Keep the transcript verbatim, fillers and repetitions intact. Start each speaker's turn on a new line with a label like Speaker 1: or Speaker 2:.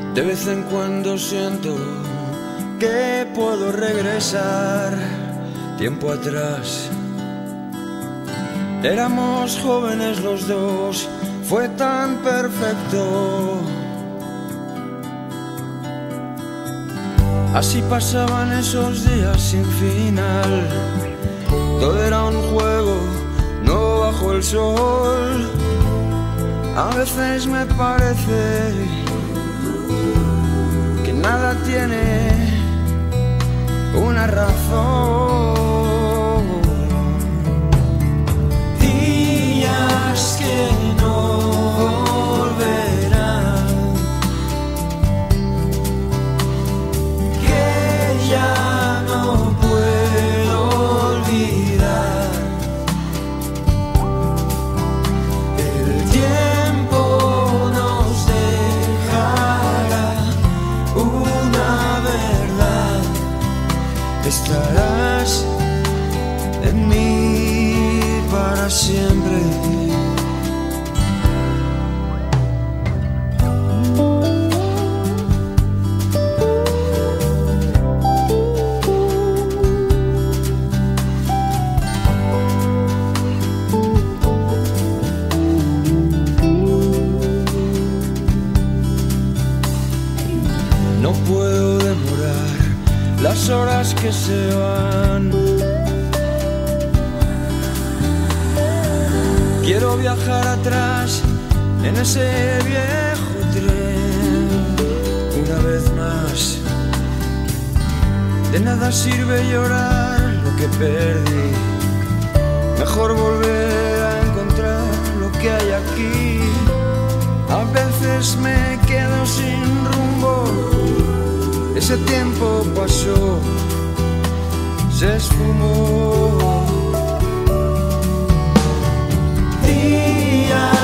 Speaker 1: De vez en cuando siento que puedo regresar tiempo atrás. Éramos jóvenes los dos, fue tan perfecto. Así pasaban esos días sin final. Todo era un juego, no bajo el sol. A veces me parece que nada tiene una razón. Días que no volverán, que ya no puedo olvidar. El tiempo nos dejará una verdad. Estarás en mí para siempre. No puedo demorar las horas que se van. Quiero viajar atrás en ese viejo tren una vez más. De nada sirve llorar lo que perdí. Mejor volver a encontrar lo que hay aquí. A veces me quedo sin rumbo. Ese tiempo pasó, se esfumó. Día